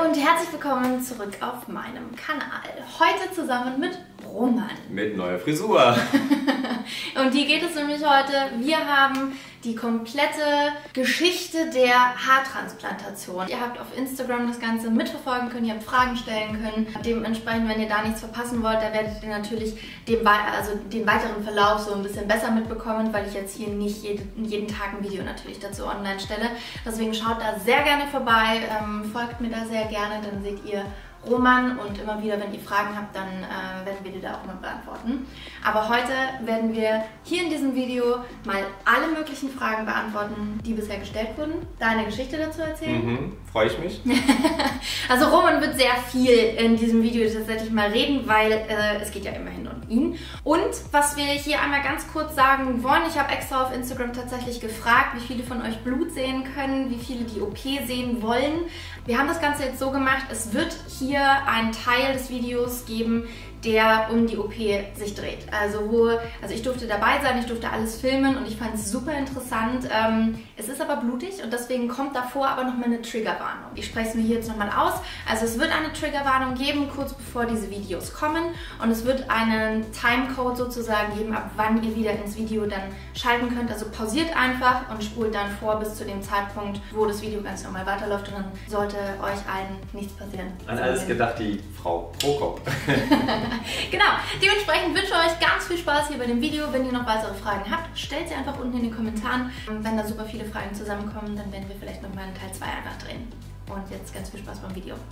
und herzlich willkommen zurück auf meinem Kanal. Heute zusammen mit Roman. Mit neuer Frisur. Und hier geht es nämlich heute, wir haben die komplette Geschichte der Haartransplantation. Ihr habt auf Instagram das Ganze mitverfolgen können, ihr habt Fragen stellen können. Dementsprechend, wenn ihr da nichts verpassen wollt, da werdet ihr natürlich den weiteren Verlauf so ein bisschen besser mitbekommen, weil ich jetzt hier nicht jeden Tag ein Video natürlich dazu online stelle. Deswegen schaut da sehr gerne vorbei, folgt mir da sehr gerne, dann seht ihr Roman und immer wieder, wenn ihr Fragen habt, dann werden wir die da auch mal beantworten. Aber heute werden wir hier in diesem Video mal alle möglichen Fragen beantworten, die bisher gestellt wurden. Deine Geschichte dazu erzählen. Freue ich mich. Also Roman wird sehr viel in diesem Video tatsächlich mal reden, weil es geht ja immerhin um ihn. Und was wir hier einmal ganz kurz sagen wollen, ich habe extra auf Instagram tatsächlich gefragt, wie viele von euch Blut sehen können, wie viele die OP sehen wollen. Wir haben das Ganze jetzt so gemacht, es wird hier einen Teil des Videos geben, der um die OP sich dreht. Also ich durfte dabei sein, ich durfte alles filmen und ich fand es super interessant. Es ist aber blutig und deswegen kommt davor aber nochmal eine Triggerwarnung. Ich spreche es mir hier jetzt nochmal aus. Also es wird eine Triggerwarnung geben, kurz bevor diese Videos kommen, und es wird einen Timecode sozusagen geben, ab wann ihr wieder ins Video dann schalten könnt. Also pausiert einfach und spult dann vor bis zu dem Zeitpunkt, wo das Video ganz normal weiterläuft, und dann sollte euch allen nichts passieren. An alles gedacht, die Frau Prokop. Genau, dementsprechend wünsche ich euch ganz viel Spaß hier bei dem Video. Wenn ihr noch weitere Fragen habt, stellt sie einfach unten in den Kommentaren. Wenn da super viele Fragen zusammenkommen, dann werden wir vielleicht nochmal einen Teil 2 einfach drehen. Und jetzt ganz viel Spaß beim Video.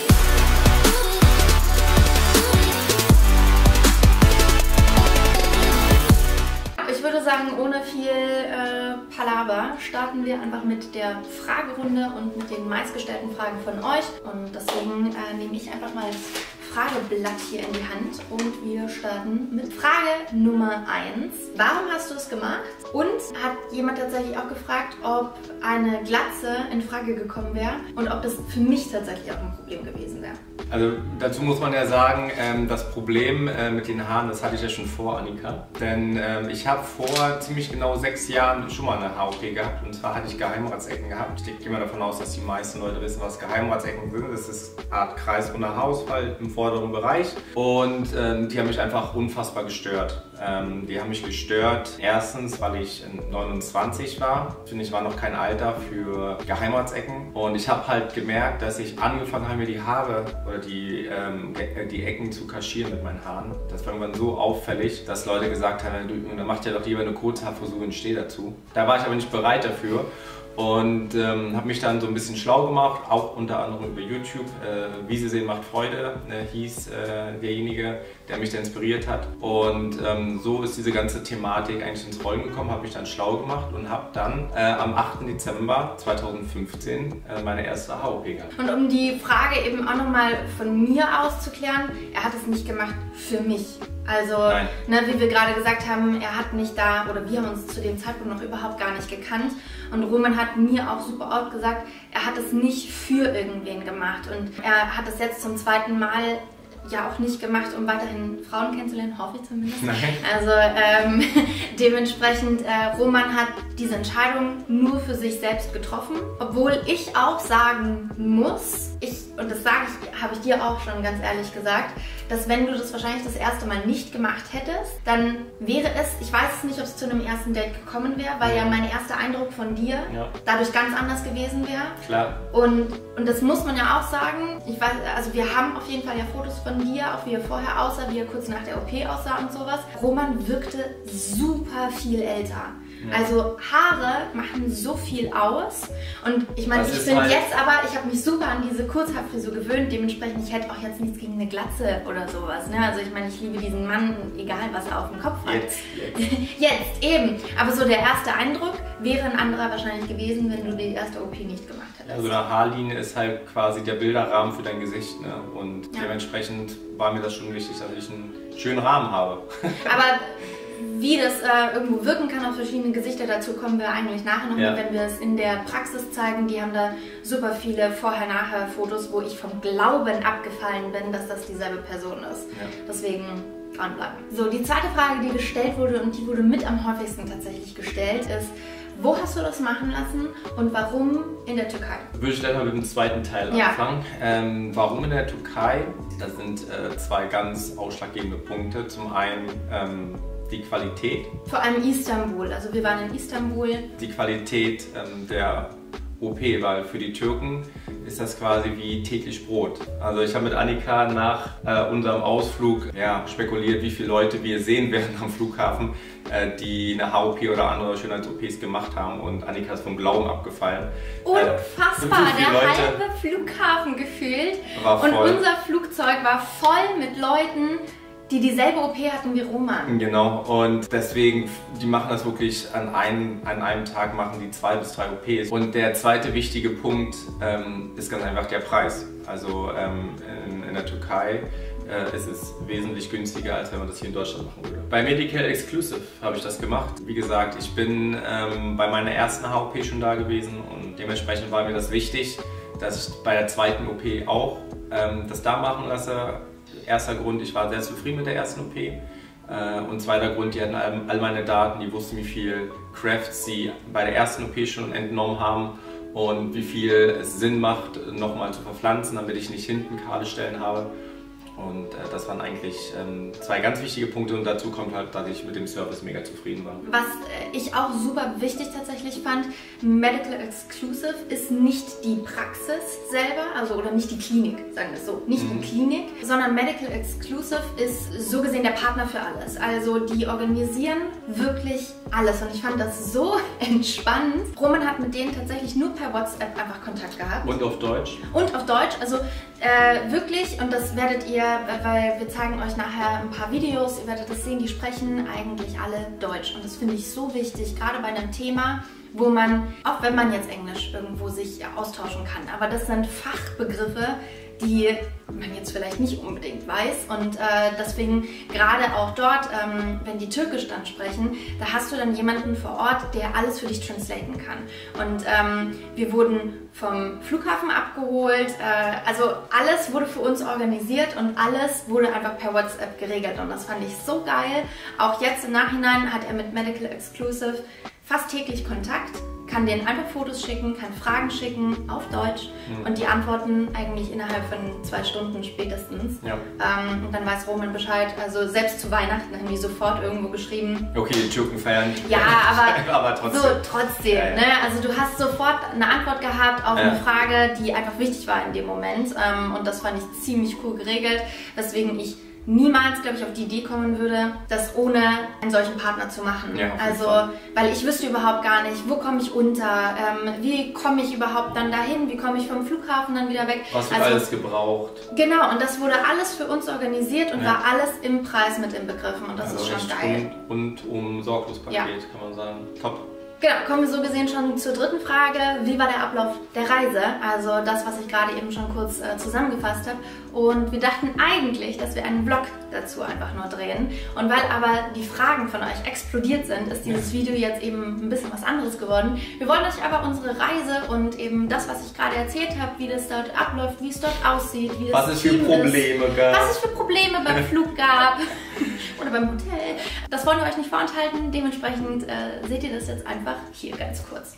Ich würde sagen, ohne viel Palaver starten wir einfach mit der Fragerunde und mit den meistgestellten Fragen von euch. Und deswegen nehme ich einfach mal das Frageblatt hier in die Hand und wir starten mit Frage Nummer 1. Warum hast du es gemacht? Und hat jemand tatsächlich auch gefragt, ob eine Glatze in Frage gekommen wäre und ob das für mich tatsächlich auch ein Problem gewesen wäre. Also dazu muss man ja sagen, das Problem mit den Haaren, das hatte ich ja schon vor, Annika. Denn ich habe vor ziemlich genau 6 Jahren schon mal eine Haar-OP gehabt, und zwar hatte ich Geheimratsecken gehabt. Ich gehe mal davon aus, dass die meisten Leute wissen, was Geheimratsecken sind. Das ist eine Art kreisrunder Haarausfall im vorderen Bereich, und die haben mich einfach unfassbar gestört. Die haben mich gestört, erstens, weil ich 29 war. Finde ich, war noch kein Alter für Geheimratsecken. Und ich habe halt gemerkt, dass ich angefangen habe, mir die Haare oder die Ecken zu kaschieren mit meinen Haaren. Das war irgendwann so auffällig, dass Leute gesagt haben, dann macht ja doch lieber eine Kurzhaarfrisur und steh dazu. Da war ich aber nicht bereit dafür. Und habe mich dann so ein bisschen schlau gemacht, auch unter anderem über YouTube. Wie Sie sehen, macht Freude, hieß derjenige, der mich da inspiriert hat. Und so ist diese ganze Thematik eigentlich ins Rollen gekommen, habe mich dann schlau gemacht und habe dann am 8. Dezember 2015 meine erste Haar-OP gehabt. Und um die Frage eben auch nochmal von mir aus zu klären, er hat es nicht gemacht für mich. Also, ne, wie wir gerade gesagt haben, er hat mich da, oder wir haben uns zu dem Zeitpunkt noch überhaupt gar nicht gekannt. Und Roman hat mir auch super oft gesagt, er hat es nicht für irgendwen gemacht. Und er hat es jetzt zum zweiten Mal ja auch nicht gemacht, um weiterhin Frauen kennenzulernen, hoffe ich zumindest. Nein. Also dementsprechend, Roman hat diese Entscheidung nur für sich selbst getroffen. Obwohl ich auch sagen muss, und das habe ich dir auch schon ganz ehrlich gesagt, dass wenn du das wahrscheinlich das erste Mal nicht gemacht hättest, dann wäre es, ich weiß es nicht, ob es zu einem ersten Date gekommen wäre, weil ja mein erster Eindruck von dir dadurch ganz anders gewesen wäre. Klar. Und das muss man ja auch sagen. Ich weiß, also wir haben auf jeden Fall ja Fotos von dir, auch wie er vorher aussah, wie er kurz nach der OP aussah und sowas. Roman wirkte super viel älter. Also Haare machen so viel aus, und ich meine, ich bin jetzt aber, ich habe mich super an diese Kurzhaarfrisur gewöhnt, dementsprechend, ich hätte auch jetzt nichts gegen eine Glatze oder sowas, ne? Also ich meine, ich liebe diesen Mann, egal was er auf dem Kopf hat. Jetzt eben, aber so der erste Eindruck wäre ein anderer wahrscheinlich gewesen, wenn du die erste OP nicht gemacht hättest. Also eine Haarlinie ist halt quasi der Bilderrahmen für dein Gesicht, ne? Und dementsprechend war mir das schon wichtig, dass ich einen schönen Rahmen habe. Aber wie das irgendwo wirken kann auf verschiedene Gesichter, dazu kommen wir eigentlich nachher noch, wenn wir es in der Praxis zeigen. Die haben da super viele Vorher-Nachher-Fotos, wo ich vom Glauben abgefallen bin, dass das dieselbe Person ist. Deswegen dranbleiben. So, die zweite Frage, die gestellt wurde, und die wurde mit am häufigsten tatsächlich gestellt, ist, Wo hast du das machen lassen und warum in der Türkei? Würde ich gleich mal mit dem zweiten Teil anfangen. Warum in der Türkei? Das sind zwei ganz ausschlaggebende Punkte. Zum einen die Qualität. Vor allem Istanbul. Also wir waren in Istanbul. Die Qualität der OP, weil für die Türken ist das quasi wie täglich Brot. Also ich habe mit Annika nach unserem Ausflug spekuliert, wie viele Leute wir sehen werden am Flughafen, die eine HOP oder andere Schönheits-OPs gemacht haben, und Annika ist vom Glauben abgefallen. Unfassbar, der halbe Flughafen gefühlt. War voll. Und unser Flugzeug war voll mit Leuten, die dieselbe OP hatten wie Roman. Genau, und deswegen, die machen das wirklich an einem Tag, machen die 2 bis 3 OPs. Und der zweite wichtige Punkt ist ganz einfach der Preis. Also in der Türkei ist es wesentlich günstiger, als wenn man das hier in Deutschland machen würde. Bei Medical Exclusive habe ich das gemacht. Wie gesagt, ich bin bei meiner ersten HOP schon da gewesen und dementsprechend war mir das wichtig, dass ich bei der zweiten OP auch das da machen lasse. Erster Grund, ich war sehr zufrieden mit der ersten OP. Und zweiter Grund, die hatten all meine Daten, die wussten, wie viel Crafts sie bei der ersten OP schon entnommen haben und wie viel es Sinn macht, nochmal zu verpflanzen, damit ich nicht hinten kahle Stellen habe. Und das waren eigentlich zwei ganz wichtige Punkte, und dazu kommt halt, dass ich mit dem Service mega zufrieden war. Was ich auch super wichtig tatsächlich fand, Medical Exclusive ist nicht die Praxis selber, also oder nicht die Klinik, sagen wir es so, nicht die Klinik, sondern Medical Exclusive ist so gesehen der Partner für alles. Also die organisieren wirklich alles, und ich fand das so entspannend. Roman hat mit denen tatsächlich nur per WhatsApp einfach Kontakt gehabt. Und auf Deutsch? Und auf Deutsch, also wirklich, und das werdet ihr, weil wir zeigen euch nachher ein paar Videos, ihr werdet das sehen, die sprechen eigentlich alle Deutsch. Und das finde ich so wichtig, gerade bei einem Thema, wo man, auch wenn man jetzt Englisch irgendwo sich austauschen kann, aber das sind Fachbegriffe, die man jetzt vielleicht nicht unbedingt weiß, und deswegen gerade auch dort, wenn die Türkisch dann sprechen, da hast du dann jemanden vor Ort, der alles für dich translaten kann. Und wir wurden vom Flughafen abgeholt, also alles wurde für uns organisiert und alles wurde einfach per WhatsApp geregelt, und das fand ich so geil. Auch jetzt im Nachhinein hat er mit Medical Exclusive fast täglich Kontakt, kann denen einfach Fotos schicken, kann Fragen schicken auf Deutsch und die antworten eigentlich innerhalb von 2 Stunden spätestens. Ja. Und dann weiß Roman Bescheid. Also selbst zu Weihnachten haben die sofort irgendwo geschrieben. Okay, die Türken feiern. Ja, aber trotzdem. So, trotzdem. Ja, ja. Ne? Also du hast sofort eine Antwort gehabt auf eine Frage, die einfach wichtig war in dem Moment. Und das fand ich ziemlich cool geregelt, weswegen ich niemals, glaube ich, auf die Idee kommen würde, das ohne einen solchen Partner zu machen. Ja, also, weil ich wüsste überhaupt gar nicht, wo komme ich unter, wie komme ich überhaupt dann dahin, wie komme ich vom Flughafen dann wieder weg. Was wird alles gebraucht. Genau, und das wurde alles für uns organisiert und war alles im Preis mit inbegriffen, und das ist schon geil. Und um Sorglospaket, kann man sagen. Top. Genau, kommen wir so gesehen schon zur dritten Frage. Wie war der Ablauf der Reise? Also das, was ich gerade eben schon kurz zusammengefasst habe. Und wir dachten eigentlich, dass wir einen Vlog dazu einfach nur drehen. Und weil aber die Fragen von euch explodiert sind, ist dieses Video jetzt eben ein bisschen was anderes geworden. Wir wollen euch aber unsere Reise und eben das, was ich gerade erzählt habe, wie das dort abläuft, wie es dort aussieht, wie das was es für Probleme gab. Was es für Probleme beim Flug gab oder beim Hotel. Das wollen wir euch nicht vorenthalten. Dementsprechend seht ihr das jetzt einfach hier ganz kurz.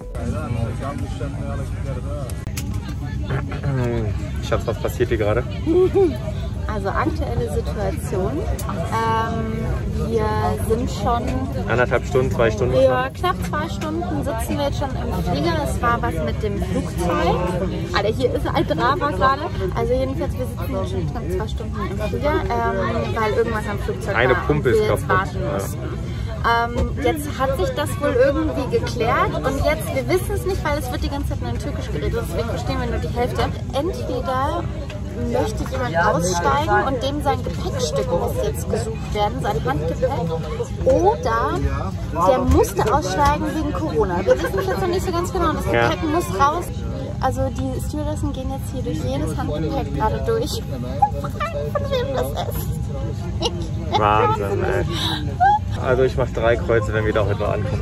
Schatz, was passiert hier gerade? Also aktuelle Situation. Wir sind schon 1,5 Stunden, 2 Stunden? Ja, knapp 2 Stunden sitzen wir jetzt schon im Flieger. Es war was mit dem Flugzeug. Alter, hier ist ein Drama gerade. Also jedenfalls, wir sitzen jetzt schon knapp 2 Stunden im Flieger, weil irgendwas am Flugzeug war. Eine Pumpe ist kaputt. Jetzt hat sich das wohl irgendwie geklärt, und jetzt, wir wissen es nicht, weil es wird die ganze Zeit nur in Türkisch geredet, deswegen verstehen wir nur die Hälfte. Entweder möchte jemand aussteigen und dem sein Gepäckstück muss jetzt gesucht werden, sein Handgepäck, oder der musste aussteigen wegen Corona. Wir wissen es jetzt noch nicht so ganz genau, das Gepäck muss raus. Also die Stewardessen gehen jetzt hier durch jedes Handgepäck gerade durch. Von wem das ist. Wahnsinn, ey. Also ich mache 3 Kreuze, wenn wir da heute noch ankommen.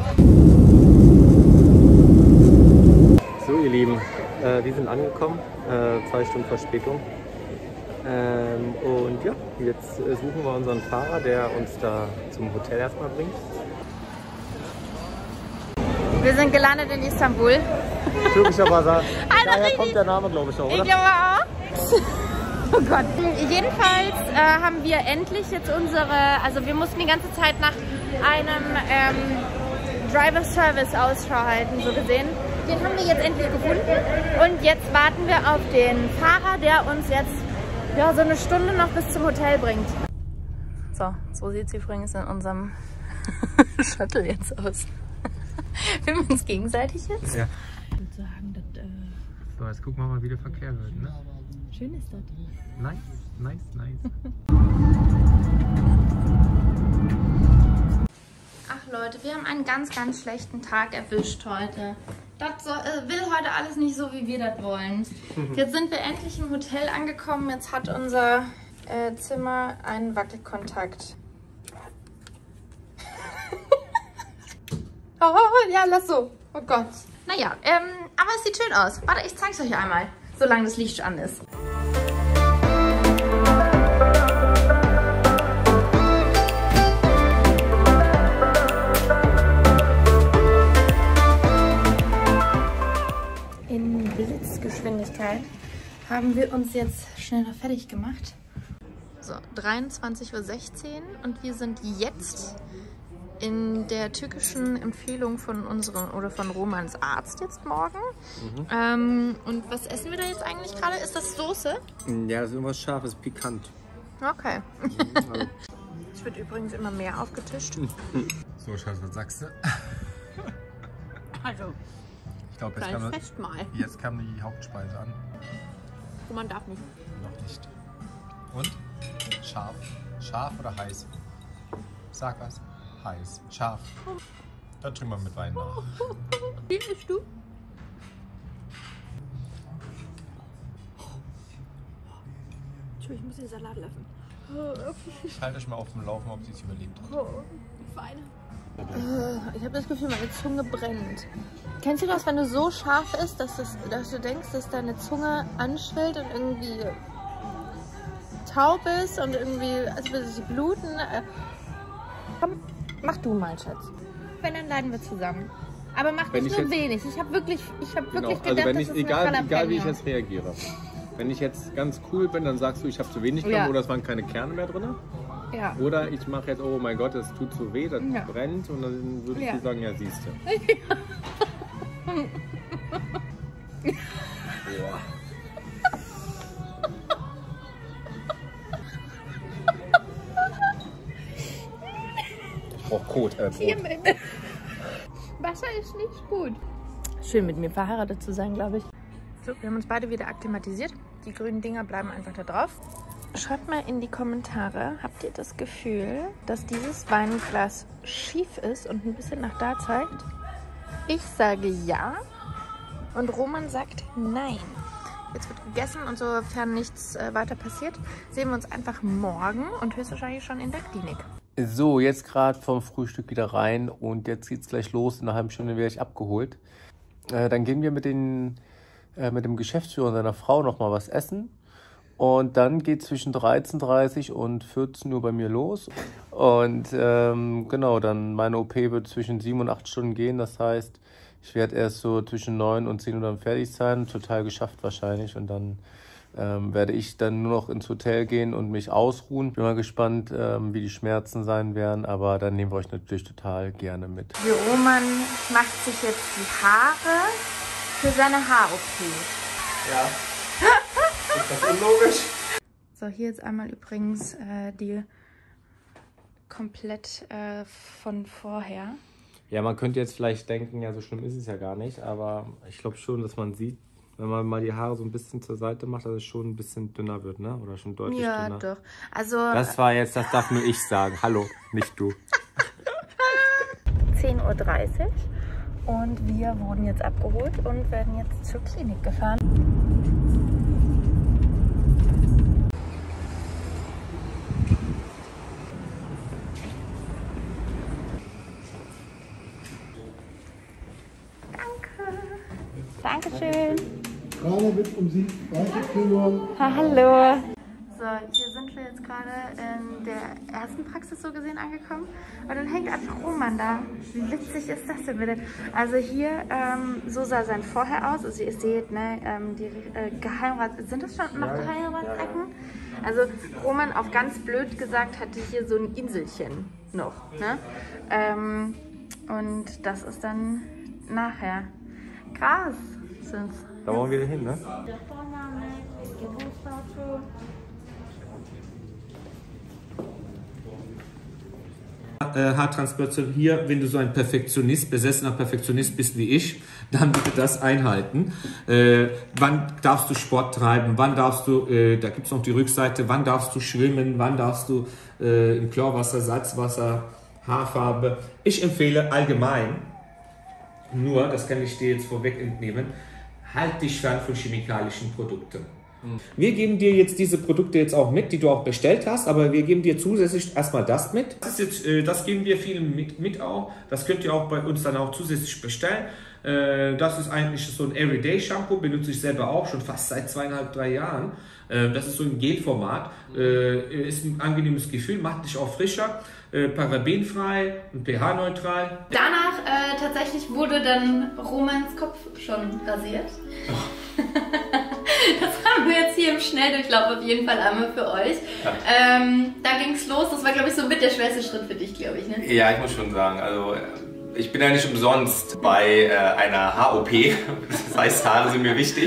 So ihr Lieben, wir sind angekommen, 2 Stunden Verspätung. Und ja, jetzt suchen wir unseren Fahrer, der uns da zum Hotel erstmal bringt. Wir sind gelandet in Istanbul. Türkischer Basar. Daher kommt der Name, glaube ich, auch, oder? Ich glaube auch. Oh Gott. Jedenfalls haben wir endlich jetzt also wir mussten die ganze Zeit nach einem Driver Service Ausschau halten, so gesehen. Den haben wir jetzt endlich gefunden und jetzt warten wir auf den Fahrer, der uns jetzt so eine Stunde noch bis zum Hotel bringt. So sieht es übrigens in unserem Shuttle jetzt aus. Filmen wir uns gegenseitig jetzt? Ja. Ich würde sagen, das... So, jetzt gucken wir mal, wie der Verkehr wird, ne? Schön ist das. Nice, nice, nice. Ach Leute, wir haben einen ganz, ganz schlechten Tag erwischt heute. Das will heute alles nicht so, wie wir das wollen. Jetzt sind wir endlich im Hotel angekommen. Jetzt hat unser Zimmer einen Wackelkontakt. Oh, ja, lass so. Oh Gott. Naja, aber es sieht schön aus. Warte, ich zeig's euch einmal, solange das Licht an ist. In Blitzgeschwindigkeit haben wir uns jetzt schnell noch fertig gemacht. So, 23:16 Uhr und wir sind jetzt in der türkischen Empfehlung von von Romans Arzt jetzt morgen. Und was essen wir da jetzt eigentlich gerade? Ist das Soße? Ja, das ist irgendwas Scharfes, pikant. Okay. Es wird übrigens immer mehr aufgetischt. So, Schatz, was sagst du? Also, Ich glaube, jetzt kam die Hauptspeise an. man darf nicht. Noch nicht. Und? Scharf. Scharf oder heiß? Sag was. Heiß. Scharf. Dann trinken wir mit Wein nach. Wie bist du? Ich muss den Salat lassen. Ich halte euch mal auf dem Laufen, ob sie es überlebt hat. Ich weine. Ich habe das Gefühl, meine Zunge brennt. Kennst du das, wenn du so scharf isst, dass du denkst, dass deine Zunge anschwillt und irgendwie taub ist und irgendwie, als würde sie bluten? Komm, mach du mal, Schatz. Wenn, dann leiden wir zusammen. Aber mach nicht nur wenig. Ich habe wirklich gedacht, also wenn ich, das ist egal wie ich jetzt reagiere. Wenn ich jetzt ganz cool bin, dann sagst du, ich habe zu wenig genommen oder es waren keine Kerne mehr drin. Ja. Oder ich mache jetzt, oh mein Gott, es tut so weh, das brennt. Und dann würdest du sagen, ja, siehst du. Boah. Ich brauche Kot. Wasser ist nicht gut. Schön mit mir verheiratet zu sein, glaube ich. So, wir haben uns beide wieder akklimatisiert. Die grünen Dinger bleiben einfach da drauf. Schreibt mal in die Kommentare, habt ihr das Gefühl, dass dieses Weinglas schief ist und ein bisschen nach da zeigt? Ich sage ja und Roman sagt nein. Jetzt wird gegessen und sofern nichts weiter passiert, sehen wir uns einfach morgen und höchstwahrscheinlich schon in der Klinik. So, jetzt gerade vom Frühstück wieder rein und jetzt geht's gleich los. In einer halben Stunde werde ich abgeholt. Dann gehen wir mit dem Geschäftsführer und seiner Frau nochmal was essen. Und dann geht zwischen 13:30 und 14 Uhr bei mir los. Und genau, dann meine OP wird zwischen 7 und 8 Stunden gehen. Das heißt, ich werde erst so zwischen 9 und 10 Uhr dann fertig sein. Total geschafft wahrscheinlich. Und dann werde ich dann nur noch ins Hotel gehen und mich ausruhen. Bin mal gespannt, wie die Schmerzen sein werden. Aber dann nehmen wir euch natürlich total gerne mit. Die Roman macht sich jetzt die Haare für seine Haar-OP. Ja. Ist das unlogisch? So, hier jetzt einmal übrigens die komplett von vorher. Ja, man könnte jetzt vielleicht denken, ja, so schlimm ist es ja gar nicht. Aber ich glaube schon, dass man sieht, wenn man mal die Haare so ein bisschen zur Seite macht, dass es schon ein bisschen dünner wird, ne? Oder schon deutlich dünner. Ja, doch. Also, das darf nur ich sagen. Hallo, nicht du. 10:30 Uhr und wir wurden jetzt abgeholt und werden jetzt zur Klinik gefahren. Dankeschön. Frage wird um Sie weiterführen. Hallo. So, So, hier sind wir jetzt gerade in der ersten Praxis so gesehen angekommen. Und dann hängt einfach Roman da. Wie witzig ist das denn bitte? Also hier, so sah sein Vorher aus. Also ihr seht, ne, die sind das schon noch Geheimratsecken? Also Roman, auf ganz blöd gesagt, hatte hier so ein Inselchen noch. Ne? Und das ist dann nachher. Krass sind's. Da wollen wir hin, ne? Der Vorname, Geburtsdatum. Haartransplantation hier, wenn du so ein Perfektionist, besessener Perfektionist bist wie ich, dann bitte das einhalten. Wann darfst du Sport treiben? Wann darfst du, da gibt es noch die Rückseite, wann darfst du schwimmen? Wann darfst du im Chlorwasser, Salzwasser, Haarfarbe? Ich empfehle allgemein, nur, das kann ich dir jetzt vorweg entnehmen, halt dich fern von chemikalischen Produkten. Wir geben dir jetzt diese Produkte jetzt auch mit, die du auch bestellt hast, aber wir geben dir zusätzlich erstmal das mit. Das geben wir vielen mit auch. Das könnt ihr auch bei uns dann auch zusätzlich bestellen. Das ist eigentlich so ein Everyday Shampoo, benutze ich selber auch schon fast seit 2,5, 3 Jahren. Das ist so ein Gelformat, ist ein angenehmes Gefühl, macht dich auch frischer, parabenfrei und pH-neutral. Danach tatsächlich wurde dann Romans Kopf schon rasiert. Oh. Das haben wir jetzt hier im Schnelldurchlauf auf jeden Fall einmal für euch. Ja. Da ging es los, das war glaube ich so mit der schwerste Schritt für dich, glaube ich, ne? Ja, ich muss schon sagen, also ich bin ja nicht umsonst bei einer Haar-OP, das heißt Haare sind mir wichtig.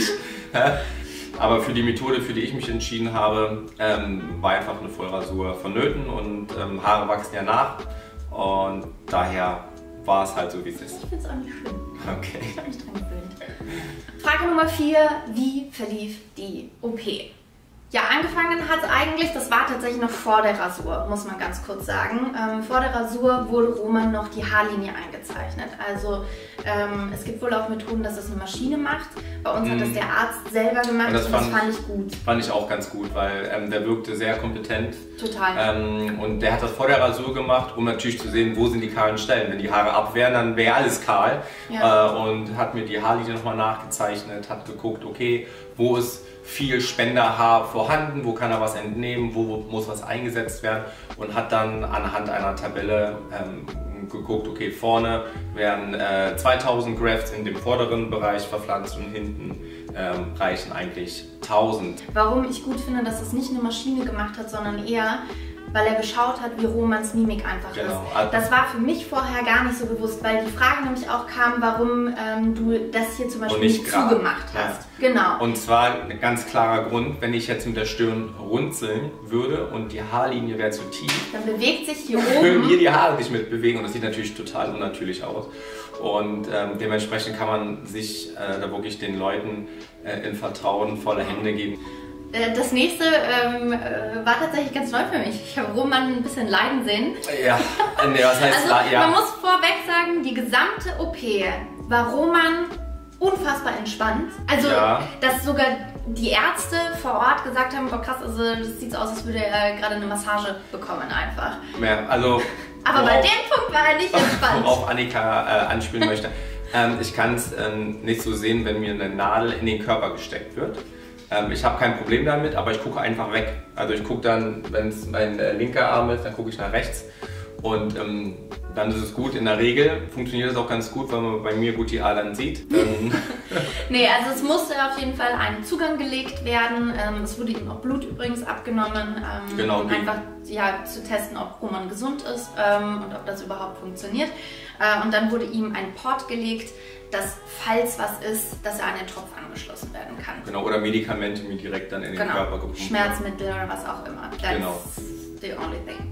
Aber für die Methode, für die ich mich entschieden habe, war einfach eine Vollrasur vonnöten und Haare wachsen ja nach und daher war es halt so, wie es ist. Ich finde es auch nicht schlimm. Okay. Ich habe mich dran gewöhnt. Frage Nummer 4, wie verlief die OP? Ja, angefangen hat es eigentlich, das war tatsächlich noch vor der Rasur, muss man ganz kurz sagen. Vor der Rasur wurde Roman noch die Haarlinie eingezeichnet. Also es gibt wohl auch Methoden, dass es eine Maschine macht. Bei uns hat das der Arzt selber gemacht und das fand ich gut. Fand ich auch ganz gut, weil der wirkte sehr kompetent. Total. Und der hat das vor der Rasur gemacht, um natürlich zu sehen, wo sind die kahlen Stellen. Wenn die Haare ab wären, dann wäre alles kahl. Ja. Und hat mir die Haarlinie nochmal nachgezeichnet, hat geguckt, okay, wo ist viel Spenderhaar vorhanden, wo kann er was entnehmen, wo muss was eingesetzt werden und hat dann anhand einer Tabelle geguckt, okay, vorne werden 2000 Grafts in dem vorderen Bereich verpflanzt und hinten reichen eigentlich 1000. Warum ich gut finde, dass das nicht eine Maschine gemacht hat, sondern eher, weil er geschaut hat, wie Romans Mimik einfach ist. Das war für mich vorher gar nicht so bewusst, weil die Frage nämlich auch kam, warum du das hier zum Beispiel nicht zugemacht hast. Ja. Genau. Und zwar ein ganz klarer Grund, wenn ich jetzt mit der Stirn runzeln würde und die Haarlinie wäre zu tief, dann bewegt sich hier oben. Können hier die Haare nicht mitbewegen und das sieht natürlich total unnatürlich aus. Und dementsprechend kann man sich da wirklich den Leuten in Vertrauen volle Hände geben. Das nächste war tatsächlich ganz neu für mich. Ich habe Roman ein bisschen leiden sehen. Ja, nee, was heißt also, man muss vorweg sagen, die gesamte OP war Roman unfassbar entspannt. Also, dass sogar die Ärzte vor Ort gesagt haben, oh krass, also das sieht so aus, als würde er gerade eine Massage bekommen einfach. Ja, also, aber bei dem Punkt war er nicht entspannt. Worauf Annika anspielen möchte. Ich kann es nicht so sehen, wenn mir eine Nadel in den Körper gesteckt wird. Ich habe kein Problem damit, aber ich gucke einfach weg. Also ich gucke dann, wenn es mein linker Arm ist, dann gucke ich nach rechts. Und dann ist es gut. In der Regel funktioniert es auch ganz gut, weil man bei mir gut die Adern sieht. Nee, also es musste auf jeden Fall ein Zugang gelegt werden. Es wurde ihm auch Blut übrigens abgenommen, genau, um einfach zu testen, ob Roman gesund ist und ob das überhaupt funktioniert. Und dann wurde ihm ein Port gelegt, dass, falls was ist, dass er an den Tropf angeschlossen werden kann. Genau, oder Medikamente mir direkt dann in den Körper gepumpt. Schmerzmittel oder was auch immer. That's genau. The only thing.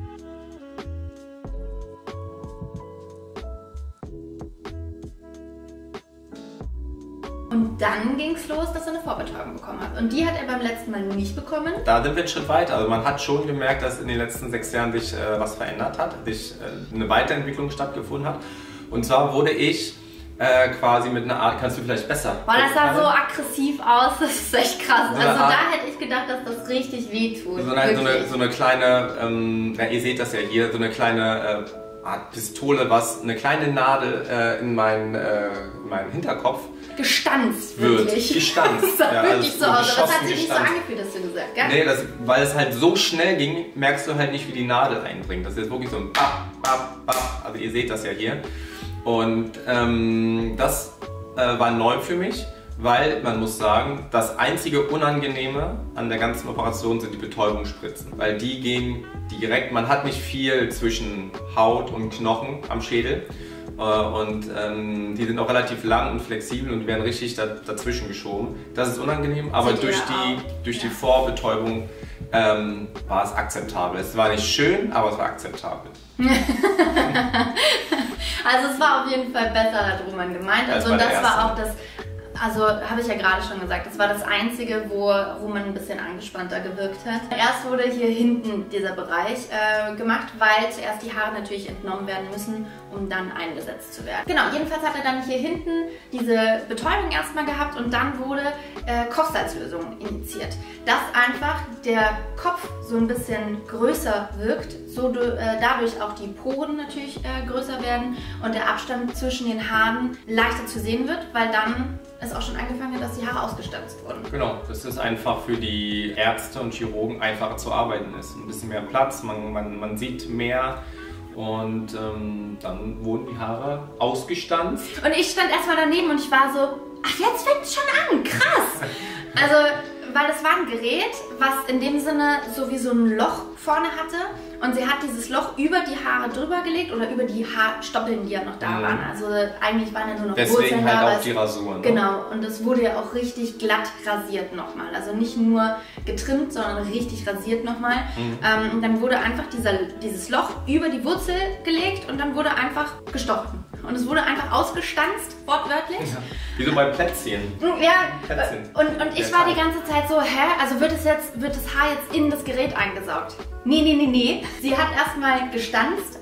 Und dann ging es los, dass er eine Vorbetäubung bekommen hat. Und die hat er beim letzten Mal nicht bekommen. Da sind wir einen Schritt weiter. Also man hat schon gemerkt, dass in den letzten 6 Jahren sich was verändert hat, eine Weiterentwicklung stattgefunden hat. Und zwar wurde ich quasi mit einer Art, kannst du vielleicht besser? Boah, das sah so aggressiv aus, das ist echt krass. So also da hätte ich gedacht, dass das richtig wehtut. So eine kleine, ihr seht das ja hier, so eine kleine Art Pistole, was eine kleine Nadel in meinen Hinterkopf gestanzt, wird. wirklich. Gestanzt. Das sah Ja, wirklich also so aus, aber es hat geschossen, sich nicht so gestanzt. angefühlt, hast du gesagt, gell? Nee, weil es halt so schnell ging, merkst du halt nicht, wie die Nadel eindringt. Das ist jetzt wirklich so ein Bap, Bap, Bap. Also ihr seht das ja hier. Und das war neu für mich, weil man muss sagen, das einzige Unangenehme an der ganzen Operation sind die Betäubungsspritzen. Weil die gehen direkt, man hat nicht viel zwischen Haut und Knochen am Schädel. Und die sind auch relativ lang und flexibel und werden richtig dazwischen geschoben. Das ist unangenehm, aber durch die Vorbetäubung war es akzeptabel. Es war nicht schön, aber es war akzeptabel. Also es war auf jeden Fall besser, hat Roman gemeint. Also und das war auch das, also habe ich ja gerade schon gesagt, das war das Einzige, wo Roman ein bisschen angespannter gewirkt hat. Erst wurde hier hinten dieser Bereich gemacht, weil zuerst die Haare natürlich entnommen werden müssen, um dann eingesetzt zu werden. Genau, jedenfalls hat er dann hier hinten diese Betäubung erstmal gehabt und dann wurde Kochsalzlösung injiziert. Dass einfach der Kopf so ein bisschen größer wirkt, so dadurch auch die Poren natürlich größer werden und der Abstand zwischen den Haaren leichter zu sehen wird, weil dann es auch schon angefangen hat, dass die Haare ausgestanzt wurden. Genau, das ist einfach für die Ärzte und Chirurgen einfacher zu arbeiten ist. Ein bisschen mehr Platz, man sieht mehr und dann wurden die Haare ausgestanzt. Und ich stand erstmal daneben und ich war so, ach jetzt fängt es schon an, krass! Also, weil das war ein Gerät, was in dem Sinne so wie so ein Loch vorne hatte und sie hat dieses Loch über die Haare drüber gelegt oder über die Haarstoppeln, die ja noch da waren. Also eigentlich waren ja nur noch Deswegen Wurzeln halt da. auch die Rasuren. Genau, und es wurde ja auch richtig glatt rasiert nochmal. Also nicht nur getrimmt, sondern richtig rasiert nochmal. Und dann wurde einfach dieses Loch über die Wurzel gelegt und dann wurde einfach gestochen. Und es wurde einfach ausgestanzt, wortwörtlich. Ja, wie so bei Plätzchen. Ja, Plätzchen. und ich war die ganze Zeit so, hä? Also wird das Haar jetzt in das Gerät eingesaugt? Nee. Sie hat erstmal gestanzt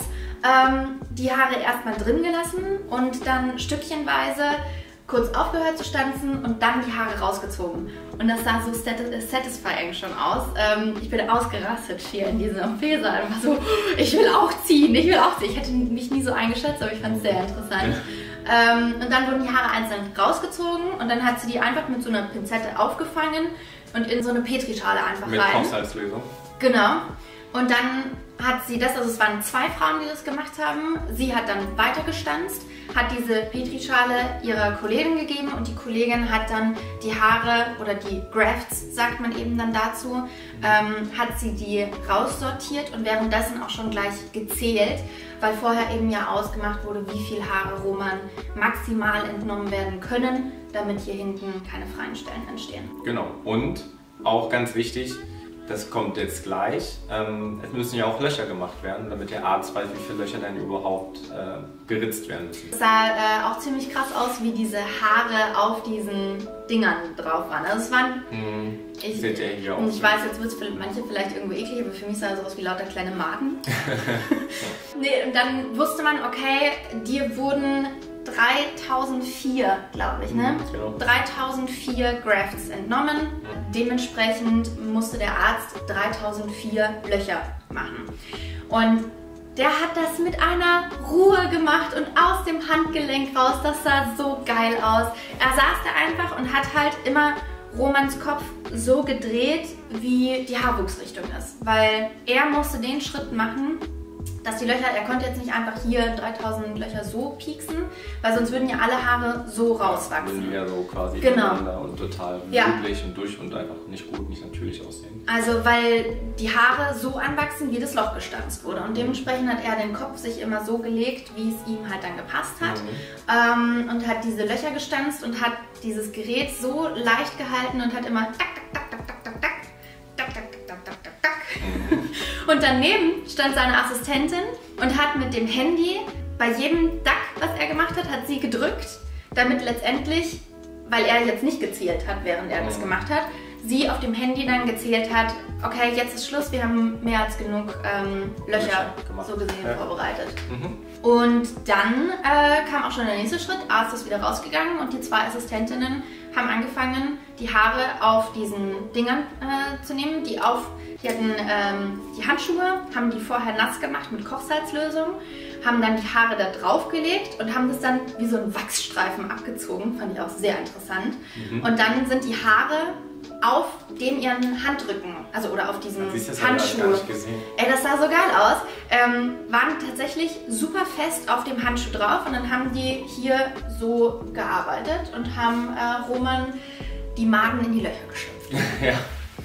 alles, die Haare erstmal drin gelassen und dann stückchenweise kurz aufgehört zu stanzen und dann die Haare rausgezogen. Und das sah so satisfying schon aus. Ich bin ausgerastet hier in diesem OP-Saal. War so, ich will auch ziehen. Ich hätte mich nie so eingeschätzt, aber ich fand es sehr interessant. Und dann wurden die Haare einzeln rausgezogen und dann hat sie die einfach mit so einer Pinzette aufgefangen und in so eine Petrischale einfach mit rein. Mit Kochsalzlösung. Genau. Und dann hat sie das, also es waren 2 Frauen, die das gemacht haben. Sie hat dann weiter gestanzt, hat diese Petrischale ihrer Kollegin gegeben und die Kollegin hat dann die Haare oder die Grafts, sagt man eben dann dazu, hat sie die raussortiert und währenddessen auch schon gleich gezählt, weil vorher eben ja ausgemacht wurde, wie viel Haare Roman maximal entnommen werden können, damit hier hinten keine freien Stellen entstehen. Genau. Und auch ganz wichtig, das kommt jetzt gleich. Es müssen ja auch Löcher gemacht werden, damit der Arzt weiß, wie viele Löcher dann überhaupt geritzt werden müssen. Es sah auch ziemlich krass aus, wie diese Haare auf diesen Dingern drauf waren. Also es waren... Sieht ja irgendwie aus. Ich weiß, jetzt wird es für manche vielleicht irgendwo eklig, aber für mich sah es sowas wie lauter kleine Maden. Nee, und dann wusste man, okay, dir wurden 3004, glaube ich, ne? Genau. 3004 Grafts entnommen. Dementsprechend musste der Arzt 3004 Löcher machen. Und der hat das mit einer Ruhe gemacht und aus dem Handgelenk raus. Das sah so geil aus. Er saß da einfach und hat halt immer Romans Kopf so gedreht, wie die Haarwuchsrichtung ist. Weil er musste den Schritt machen, dass die Löcher, er konnte jetzt nicht einfach hier 3000 Löcher so pieksen, weil sonst würden ja alle Haare so rauswachsen. Ja, so quasi genau. Und total üblich und durch und einfach nicht gut, nicht natürlich aussehen. Also weil die Haare so anwachsen, wie das Loch gestanzt wurde. Und dementsprechend hat er den Kopf sich immer so gelegt, wie es ihm halt dann gepasst hat. Und hat diese Löcher gestanzt und hat dieses Gerät so leicht gehalten und hat immer tak, tak, tak, tak, tak, tak, tak, tak, tak, tak, tak, tak, tak. Und daneben stand seine Assistentin und hat mit dem Handy bei jedem Duck, was er gemacht hat, hat sie gedrückt, damit letztendlich, weil er jetzt nicht gezählt hat, während er das gemacht hat, sie auf dem Handy dann gezählt hat, okay, jetzt ist Schluss, wir haben mehr als genug Löcher so gesehen vorbereitet. Und dann kam auch schon der nächste Schritt, Arzt ist wieder rausgegangen und die 2 Assistentinnen haben angefangen, die Haare auf diesen Dingern zu nehmen. Die hatten die Handschuhe, haben die vorher nass gemacht mit Kochsalzlösung, haben dann die Haare da drauf gelegt und haben das dann wie so ein Wachsstreifen abgezogen. Fand ich auch sehr interessant. Und dann sind die Haare auf ihren Handrücken, also oder auf diesen Handschuh. Ey, das sah so geil aus. Waren tatsächlich super fest auf dem Handschuh drauf und dann haben die hier so gearbeitet und haben Roman die Maden in die Löcher gestopft. Ja.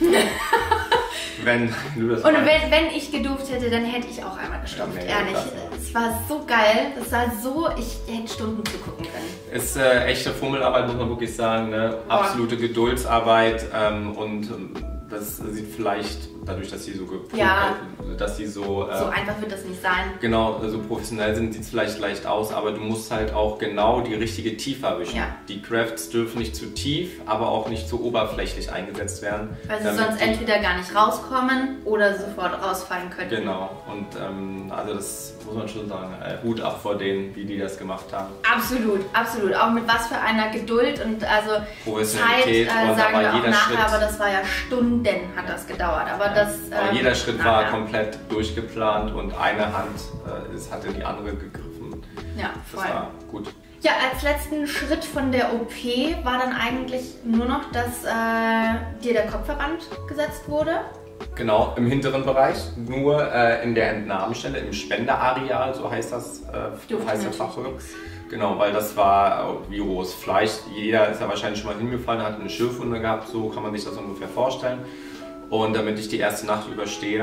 Wenn du das wenn ich gedurft hätte, dann hätte ich auch einmal gestopft, nee, ehrlich. Es war so geil, das war so, ich hätte Stunden zugucken können. Ist echte Fummelarbeit, muss man wirklich sagen, ne? Absolute Geduldsarbeit und das sieht vielleicht, dadurch, dass sie so dass sie so einfach wird das nicht sein. Genau, so professionell sind, sieht es vielleicht leicht aus, aber du musst halt auch genau die richtige Tiefe erwischen. Ja. Die Crafts dürfen nicht zu tief, aber auch nicht zu oberflächlich eingesetzt werden. Weil sie sonst entweder gar nicht rauskommen oder sofort rausfallen könnten. Genau, und also das muss man schon sagen, Hut ab vor denen, wie die das gemacht haben. Absolut, absolut. Auch mit was für einer Geduld und also Professionalität, Zeit, sagen wir auch nachher, aber das war ja Stunden hat das gedauert. Aber aber jeder Schritt war komplett durchgeplant und eine Hand hatte die andere gegriffen. Ja, voll. Das war gut. Ja, als letzten Schritt von der OP war dann eigentlich nur noch, dass dir der Kopfverband gesetzt wurde. Genau, im hinteren Bereich, nur in der Entnahmestelle, im Spenderareal, so heißt das, heißt der Fachbegriff. Genau, weil das war wie rohes Fleisch. Jeder ist ja wahrscheinlich schon mal hingefallen, hat eine Schürfwunde gehabt, so kann man sich das ungefähr vorstellen. Und damit ich die erste Nacht überstehe,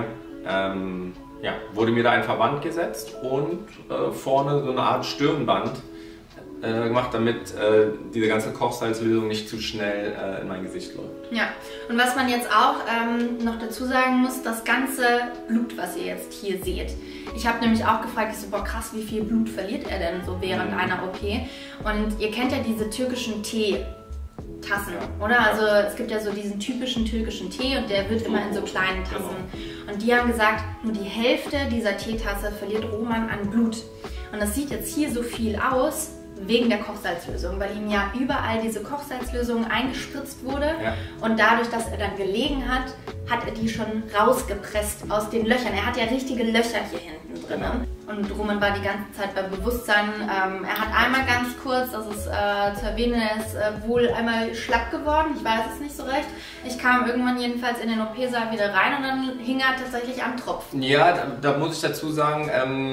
wurde mir da ein Verband gesetzt und vorne so eine Art Stirnband gemacht, damit diese ganze Kochsalzlösung nicht zu schnell in mein Gesicht läuft. Ja, und was man jetzt auch noch dazu sagen muss, das ganze Blut, was ihr jetzt hier seht. Ich habe nämlich auch gefragt, ich so, boah krass, wie viel Blut verliert er denn so während einer OP? Und ihr kennt ja diese türkischen Teetassen, oder? Also es gibt ja so diesen typischen türkischen Tee und der wird immer in so kleinen Tassen. Und die haben gesagt, nur die Hälfte dieser Teetasse verliert Roman an Blut. Und das sieht jetzt hier so viel aus, wegen der Kochsalzlösung, weil ihm ja überall diese Kochsalzlösung eingespritzt wurde und dadurch, dass er dann gelegen hat, hat er die schon rausgepresst aus den Löchern. Er hat ja richtige Löcher hier hinten drin. Und Roman war die ganze Zeit bei Bewusstsein. Er hat einmal ganz kurz, das ist zu erwähnen, er ist wohl einmal schlapp geworden. Ich weiß es nicht so recht. Ich kam irgendwann jedenfalls in den OP-Saal wieder rein und dann hing er tatsächlich am Tropfen. Ja, da muss ich dazu sagen,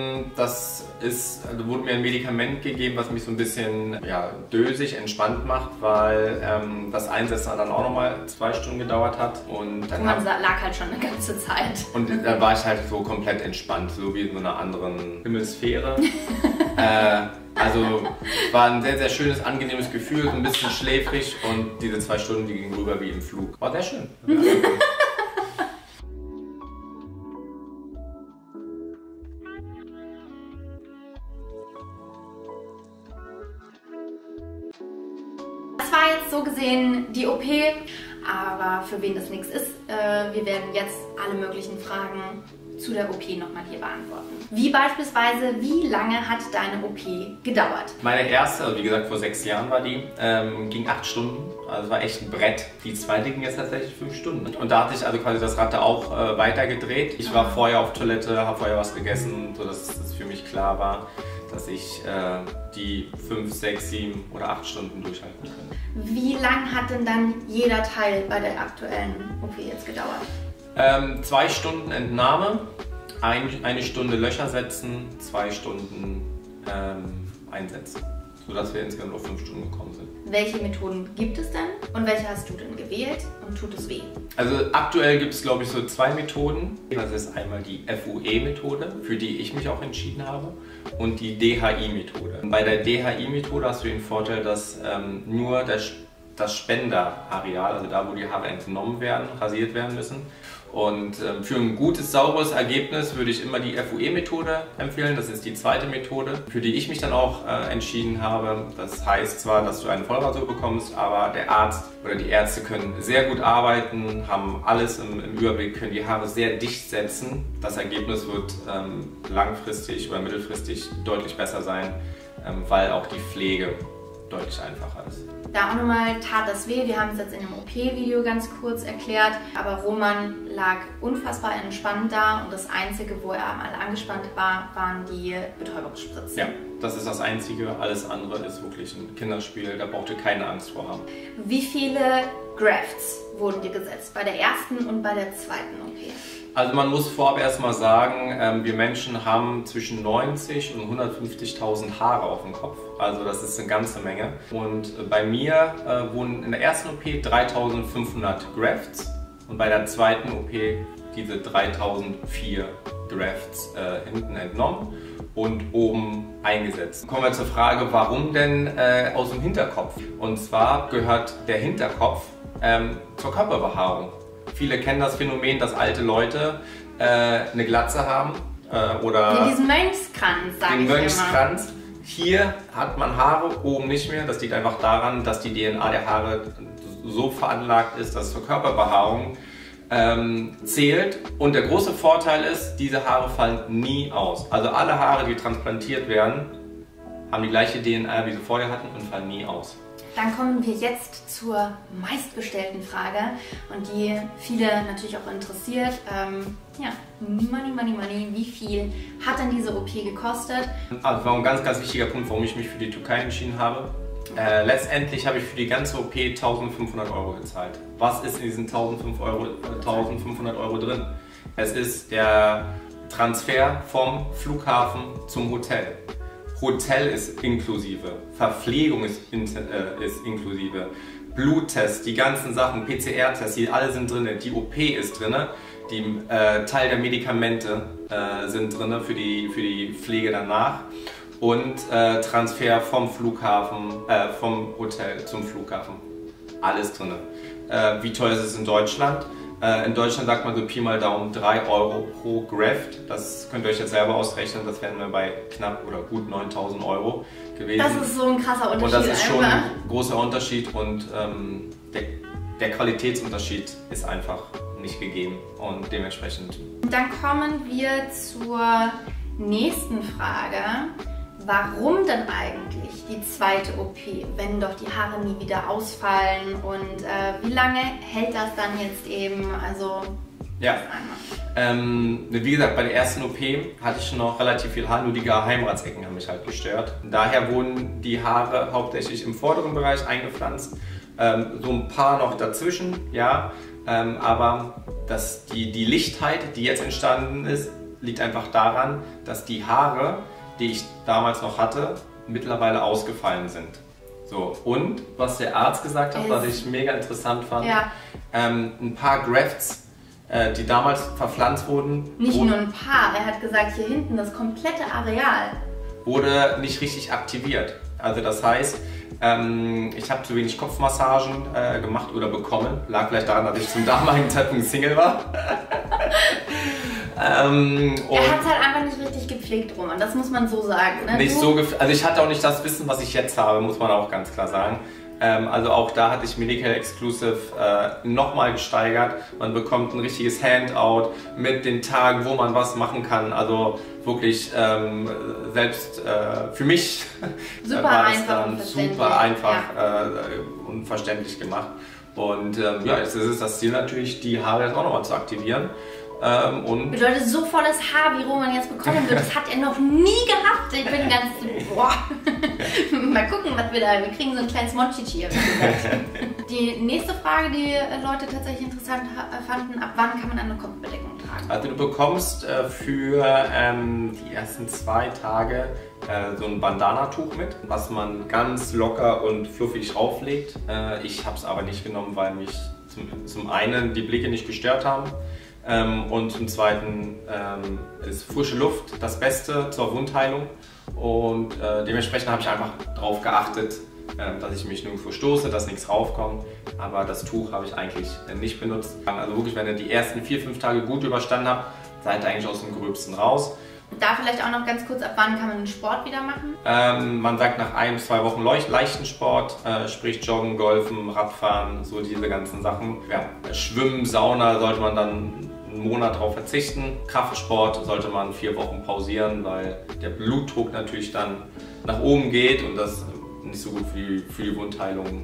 wurde mir ein Medikament gegeben, was mich so ein bisschen dösig, entspannt macht, weil das Einsetzen dann auch nochmal 2 Stunden gedauert hat. Und dann lag halt schon eine ganze Zeit. Und dann war ich halt so komplett entspannt, so wie in so einer anderen Himmelsphäre. Also war ein sehr, sehr schönes, angenehmes Gefühl, so ein bisschen schläfrig und diese 2 Stunden, die gingen rüber wie im Flug. War sehr schön. Das war jetzt so gesehen die OP, aber für wen das nichts ist, wir werden jetzt alle möglichen Fragen zu der OP nochmal hier beantworten. Wie beispielsweise, wie lange hat deine OP gedauert? Meine erste, also wie gesagt vor 6 Jahren war die, ging 8 Stunden. Also es war echt ein Brett. Die zweite ging jetzt tatsächlich 5 Stunden. Und da hatte ich also quasi das Rad da auch weitergedreht. Ich war vorher auf Toilette, habe vorher was gegessen, sodass es für mich klar war, dass ich die 5, 6, 7 oder 8 Stunden durchhalten kann. Wie lang hat denn dann jeder Teil bei der aktuellen OP jetzt gedauert? 2 Stunden Entnahme, 1 Stunde Löcher setzen, 2 Stunden einsetzen, sodass wir insgesamt auf 5 Stunden gekommen sind. Welche Methoden gibt es denn und welche hast du denn gewählt und tut es weh? Also aktuell gibt es glaube ich so 2 Methoden. Das ist einmal die FUE-Methode, für die ich mich auch entschieden habe, und die DHI-Methode. Bei der DHI-Methode hast du den Vorteil, dass nur das Spenderareal, also da wo die Haare entnommen werden, rasiert werden müssen. Und für ein gutes, sauberes Ergebnis würde ich immer die FUE-Methode empfehlen. Das ist die zweite Methode, für die ich mich dann auch entschieden habe. Das heißt zwar, dass du eine Vollrasur bekommst, aber der Arzt oder die Ärzte können sehr gut arbeiten, haben alles im Überblick, können die Haare sehr dicht setzen. Das Ergebnis wird langfristig oder mittelfristig deutlich besser sein, weil auch die Pflege deutlich einfacher ist. Da auch nochmal, tat das weh. Wir haben es jetzt in dem OP-Video ganz kurz erklärt. Aber Roman lag unfassbar entspannt da und das Einzige, wo er mal angespannt war, waren die Betäubungsspritzen. Ja, das ist das Einzige. Alles andere ist wirklich ein Kinderspiel. Da braucht ihr keine Angst vor haben. Wie viele Grafts wurden dir gesetzt? Bei der ersten und bei der zweiten OP? Also man muss vorab erstmal sagen, wir Menschen haben zwischen 90 und 150.000 Haare auf dem Kopf. Also das ist eine ganze Menge. Und bei mir wurden in der ersten OP 3.500 Grafts und bei der zweiten OP diese 3.004 Grafts hinten entnommen und oben eingesetzt. Kommen wir zur Frage, warum denn aus dem Hinterkopf? Und zwar gehört der Hinterkopf zur Körperbehaarung. Viele kennen das Phänomen, dass alte Leute eine Glatze haben oder diesen Mönchskranz, sage ich Mönchskranz. Immer. Hier hat man Haare, oben nicht mehr. Das liegt einfach daran, dass die DNA der Haare so veranlagt ist, dass zur Körperbehaarung zählt. Und der große Vorteil ist, diese Haare fallen nie aus. Also alle Haare, die transplantiert werden, haben die gleiche DNA, wie sie vorher hatten und fallen nie aus. Dann kommen wir jetzt zur meistgestellten Frage und die viele natürlich auch interessiert. Ja, Money. Wie viel hat denn diese OP gekostet? Also war ein ganz, ganz wichtiger Punkt, warum ich mich für die Türkei entschieden habe. Letztendlich habe ich für die ganze OP 1.500 € gezahlt. Was ist in diesen 1.500 Euro drin? Es ist der Transfer vom Flughafen zum Hotel. Hotel ist inklusive, Verpflegung ist inklusive, Bluttest, die ganzen Sachen, PCR-Tests, die alle sind drin, die OP ist drin, die Teil der Medikamente sind drin für die Pflege danach und Transfer vom Flughafen, vom Hotel zum Flughafen, alles drin. Wie teuer ist es in Deutschland? In Deutschland sagt man so Pi mal Daumen 3 € pro Graft. Das könnt ihr euch jetzt selber ausrechnen. Das wären wir bei knapp oder gut 9.000 € gewesen. Das ist so ein krasser Unterschied. Und das ist schon ein großer Unterschied und der Qualitätsunterschied ist einfach nicht gegeben und dementsprechend. Dann kommen wir zur nächsten Frage. Warum denn eigentlich die zweite OP, wenn doch die Haare nie wieder ausfallen und wie lange hält das dann jetzt eben, also ja, wie gesagt, bei der ersten OP hatte ich noch relativ viel Haar, nur die Geheimratsecken haben mich halt gestört. Daher wurden die Haare hauptsächlich im vorderen Bereich eingepflanzt, so ein paar noch dazwischen, ja, aber die Lichtheit, die jetzt entstanden ist, liegt einfach daran, dass die Haare, die ich damals noch hatte, mittlerweile ausgefallen sind. So, und was der Arzt gesagt hat, was ich mega interessant fand, ja. Ein paar Grafts, die damals verpflanzt wurden. Nicht nur ein paar, er hat gesagt, hier hinten das komplette Areal wurde nicht richtig aktiviert. Also das heißt, ich habe zu wenig Kopfmassagen gemacht oder bekommen. Lag vielleicht daran, dass ich zum damaligen Zeitpunkt Single war. Er hat es halt einfach nicht richtig gepflegt, Roman, das muss man so sagen. Ne? Also ich hatte auch nicht das Wissen, was ich jetzt habe, muss man auch ganz klar sagen. Also auch da hatte ich Medical Exclusive nochmal gesteigert. Man bekommt ein richtiges Handout mit den Tagen, wo man was machen kann. Also wirklich selbst für mich war es dann super einfach und verständlich gemacht. Und ja, jetzt ist es das Ziel natürlich, die Haare jetzt auch nochmal zu aktivieren. Bedeutet, so volles Haar, wie Roman jetzt bekommen wird, das hat er noch nie gehabt. Ich bin ganz, boah. Mal gucken, was wir kriegen so ein kleines Monchichi. Die nächste Frage, die Leute tatsächlich interessant fanden, ab wann kann man eine Kopfbedeckung tragen? Also du bekommst für die ersten 2 Tage so ein Bandana-Tuch mit, was man ganz locker und fluffig rauflegt. Ich habe es aber nicht genommen, weil mich zum einen die Blicke nicht gestört haben. Und zum Zweiten ist frische Luft das Beste zur Wundheilung und dementsprechend habe ich einfach darauf geachtet, dass ich mich nirgendwo stoße, dass nichts raufkommt, aber das Tuch habe ich eigentlich nicht benutzt. Also wirklich, wenn ihr die ersten 4-5 Tage gut überstanden habt, seid ihr eigentlich aus dem Gröbsten raus. Da vielleicht auch noch ganz kurz, ab wann kann man den Sport wieder machen? Man sagt nach 1-2 Wochen leichten Sport, sprich Joggen, Golfen, Radfahren, so diese ganzen Sachen. Ja, Schwimmen, Sauna sollte man dann einen Monat darauf verzichten. Kraftsport sollte man 4 Wochen pausieren, weil der Blutdruck natürlich dann nach oben geht und das nicht so gut für die Wundheilung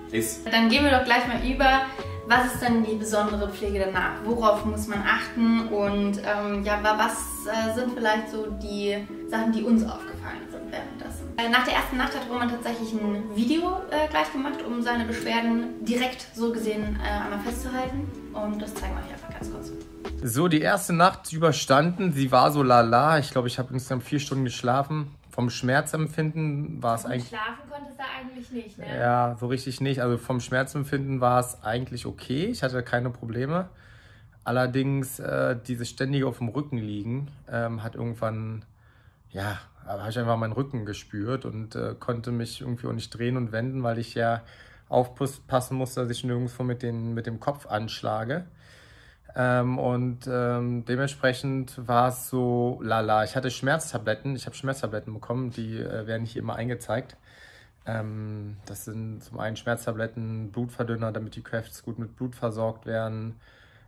ist. Dann gehen wir doch gleich mal über. Was ist denn die besondere Pflege danach? Worauf muss man achten? Und ja, was sind vielleicht so die Sachen, die uns aufgefallen sind währenddessen? Nach der ersten Nacht hat Roman tatsächlich ein Video gleich gemacht, um seine Beschwerden direkt so gesehen einmal festzuhalten. Und das zeigen wir euch einfach ganz kurz. So, die erste Nacht überstanden. Sie war so lala. Ich glaube, ich habe insgesamt 4 Stunden geschlafen. Vom Schmerzempfinden war es eigentlich... Schlafen konntest du eigentlich nicht, ne? Ja, so richtig nicht. Also vom Schmerzempfinden war es eigentlich okay. Ich hatte keine Probleme. Allerdings dieses ständige auf dem Rücken liegen hat irgendwann... Ja, da habe ich einfach meinen Rücken gespürt und konnte mich irgendwie auch nicht drehen und wenden, weil ich ja aufpassen musste, dass ich nirgendwo mit dem Kopf anschlage. Dementsprechend war es so lala. Ich hatte Schmerztabletten, ich habe Schmerztabletten bekommen, die werden nicht immer eingezeigt. Das sind zum einen Schmerztabletten, Blutverdünner, damit die Kräfte gut mit Blut versorgt werden,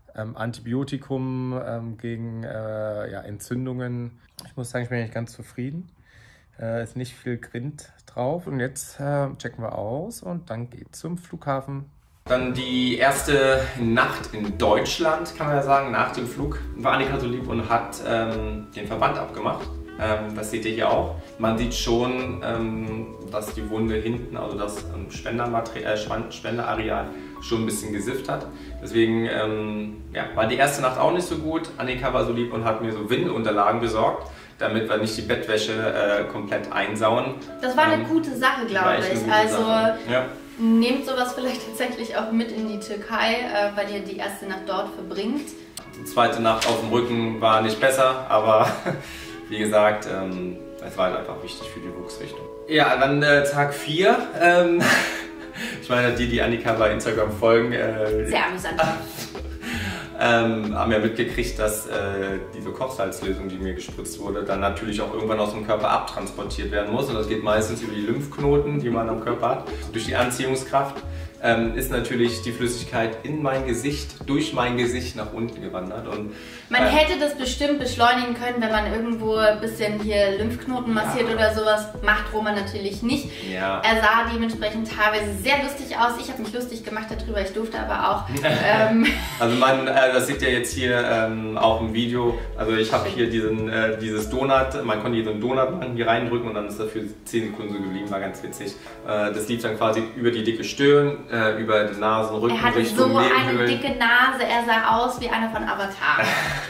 Antibiotikum gegen ja, Entzündungen. Ich muss sagen, ich bin eigentlich ganz zufrieden. Ist nicht viel Grind drauf und jetzt checken wir aus und dann geht's zum Flughafen. Dann die erste Nacht in Deutschland, kann man ja sagen, nach dem Flug war Annika so lieb und hat den Verband abgemacht. Das seht ihr hier auch. Man sieht schon, dass die Wunde hinten, also das Spenderareal, schon ein bisschen gesifft hat. Deswegen ja, war die erste Nacht auch nicht so gut. Annika war so lieb und hat mir so Windelunterlagen besorgt, damit wir nicht die Bettwäsche komplett einsauen. Das war eine gute Sache, glaube ich. Also ja. Nehmt sowas vielleicht tatsächlich auch mit in die Türkei, weil ihr die erste Nacht dort verbringt. Die zweite Nacht auf dem Rücken war nicht besser, aber wie gesagt, es war halt einfach wichtig für die Wuchsrichtung. Ja, dann Tag 4. Ich meine, die Annika bei Instagram folgen, sehr amüsant. Haben ja mitgekriegt, dass diese Kochsalzlösung, die mir gespritzt wurde, dann natürlich auch irgendwann aus dem Körper abtransportiert werden muss. Und das geht meistens über die Lymphknoten, die man am Körper hat. Durch die Anziehungskraft ist natürlich die Flüssigkeit in mein Gesicht, durch mein Gesicht nach unten gewandert. Und, man hätte das bestimmt beschleunigen können, wenn man irgendwo ein bisschen hier Lymphknoten massiert, ja, oder sowas. Macht Roman natürlich nicht. Ja. Er sah dementsprechend teilweise sehr lustig aus. Ich habe mich lustig gemacht darüber, ich durfte aber auch. Also das seht ihr jetzt hier auch im Video. Also ich habe hier dieses Donut, man konnte hier so einen Donut hier reindrücken und dann ist das für 10 Sekunden so geblieben, war ganz witzig. Das lief dann quasi über die dicke Stirn, über die Nasenrücken. Er hatte Richtung so Nebenhöhlen. eine dicke Nase, er sah aus wie einer von Avatar.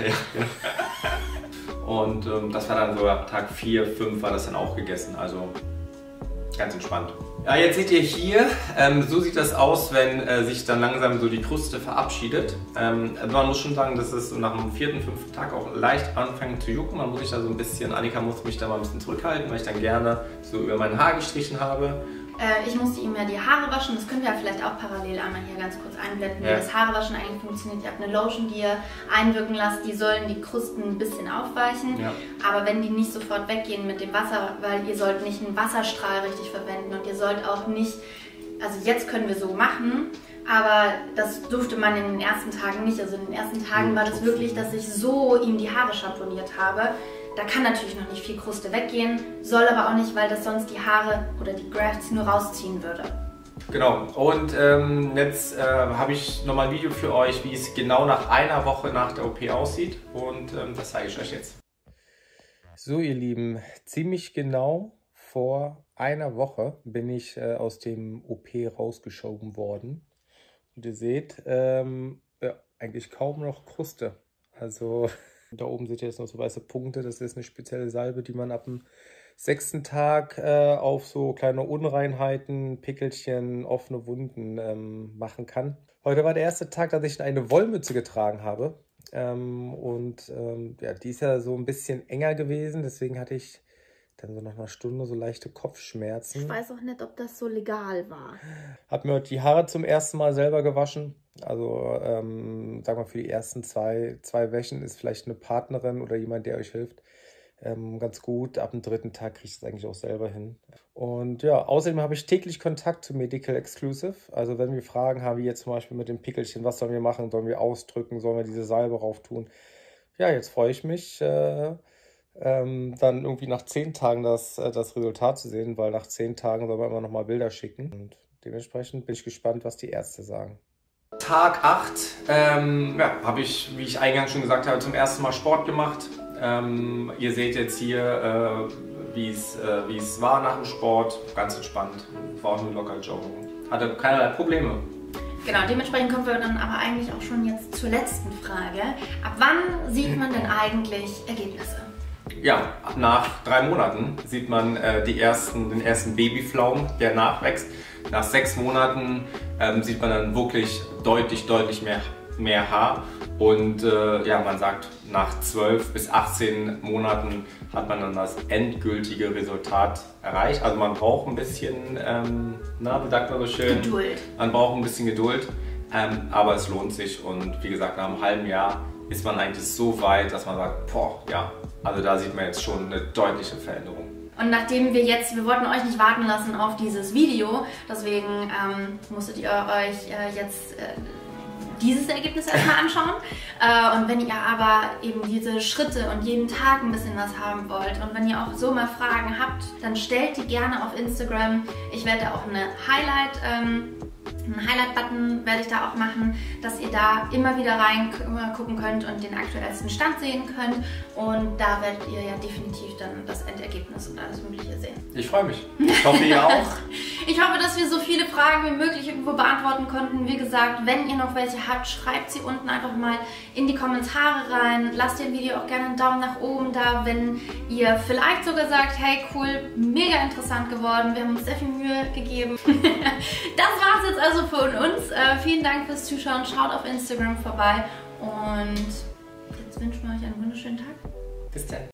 Ja. Und das war dann so ab Tag 4, 5 war das dann auch gegessen, also ganz entspannt. Ja, jetzt seht ihr hier, so sieht das aus, wenn sich dann langsam so die Kruste verabschiedet. Man muss schon sagen, dass es nach dem 4., 5. Tag auch leicht anfängt zu jucken. Man muss sich da so ein bisschen, Annika muss mich da mal ein bisschen zurückhalten, weil ich dann gerne so über mein Haar gestrichen habe. Ich musste ihm ja die Haare waschen, das können wir ja vielleicht auch parallel einmal hier ganz kurz einblenden, wie das Haarewaschen eigentlich funktioniert. Ihr habt eine Lotion, die ihr einwirken lasst, die sollen die Krusten ein bisschen aufweichen, ja, aber wenn die nicht sofort weggehen mit dem Wasser, weil ihr sollt nicht einen Wasserstrahl richtig verwenden und ihr sollt auch nicht, also jetzt können wir so machen, aber das durfte man in den ersten Tagen nicht. Also in den ersten Tagen war das wirklich, dass ich so ihm die Haare schamponiert habe. Da kann natürlich noch nicht viel Kruste weggehen, soll aber auch nicht, weil das sonst die Haare oder die Grafts nur rausziehen würde. Genau, und jetzt habe ich nochmal ein Video für euch, wie es genau nach einer Woche nach der OP aussieht und das zeige ich euch jetzt. So ihr Lieben, ziemlich genau vor einer Woche bin ich aus dem OP rausgeschoben worden. Und ihr seht, ja, eigentlich kaum noch Kruste. Also da oben seht ihr jetzt noch so weiße Punkte. Das ist eine spezielle Salbe, die man ab dem 6. Tag auf so kleine Unreinheiten, Pickelchen, offene Wunden machen kann. Heute war der erste Tag, dass ich eine Wollmütze getragen habe. Ja, die ist ja so ein bisschen enger gewesen. Deswegen hatte ich dann so nach einer Stunde so leichte Kopfschmerzen. Ich weiß auch nicht, ob das so legal war. Hab mir heute die Haare zum ersten Mal selber gewaschen. Also, sag mal, für die ersten zwei Wäschen ist vielleicht eine Partnerin oder jemand, der euch hilft, ganz gut. Ab dem 3. Tag kriege ich es eigentlich auch selber hin. Und ja, außerdem habe ich täglich Kontakt zu Medical Exclusive. Also wenn wir Fragen haben, wie jetzt zum Beispiel mit dem Pickelchen, was sollen wir machen? Sollen wir ausdrücken? Sollen wir diese Salbe rauf tun? Ja, jetzt freue ich mich, dann irgendwie nach 10 Tagen das Resultat zu sehen, weil nach 10 Tagen soll man immer noch mal Bilder schicken. Und Dementsprechend bin ich gespannt, was die Ärzte sagen. Tag 8 habe ich, wie ich eingangs schon gesagt habe, zum ersten Mal Sport gemacht. Ihr seht jetzt hier, wie es war nach dem Sport. Ganz entspannt, war auch nur locker joggen. Hatte keinerlei Probleme. Genau, dementsprechend kommen wir dann aber eigentlich auch schon jetzt zur letzten Frage. Ab wann sieht man denn eigentlich Ergebnisse? Ja, nach 3 Monaten sieht man den ersten Babypflaumen, der nachwächst. Nach 6 Monaten sieht man dann wirklich deutlich mehr Haar. Und ja, man sagt, nach 12 bis 18 Monaten hat man dann das endgültige Resultat erreicht. Also man braucht ein bisschen, wie sagt man so schön? Geduld. Man braucht ein bisschen Geduld, aber es lohnt sich. Und wie gesagt, nach einem halben Jahr ist man eigentlich so weit, dass man sagt, boah, ja, also da sieht man jetzt schon eine deutliche Veränderung. Und nachdem wir wollten euch nicht warten lassen auf dieses Video, deswegen musstet ihr euch jetzt dieses Ergebnis erstmal anschauen. Und wenn ihr aber eben diese Schritte und jeden Tag ein bisschen was haben wollt und wenn ihr auch so mal Fragen habt, dann stellt die gerne auf Instagram. Ich werde da auch einen Highlight-Button werde ich da auch machen, dass ihr da immer wieder reingucken könnt und den aktuellsten Stand sehen könnt. Und da werdet ihr ja definitiv dann das Endergebnis und alles Mögliche sehen. Ich freue mich. Ich hoffe, ihr auch. Ich hoffe, dass wir so viele Fragen wie möglich irgendwo beantworten konnten. Wie gesagt, wenn ihr noch welche habt, schreibt sie unten einfach mal in die Kommentare rein. Lasst dem Video auch gerne einen Daumen nach oben da, wenn ihr vielleicht sogar sagt, hey cool, mega interessant geworden, wir haben uns sehr viel Mühe gegeben. Das war's jetzt also von uns. Vielen Dank fürs Zuschauen, schaut auf Instagram vorbei und jetzt wünschen wir euch einen wunderschönen Tag. Bis dann.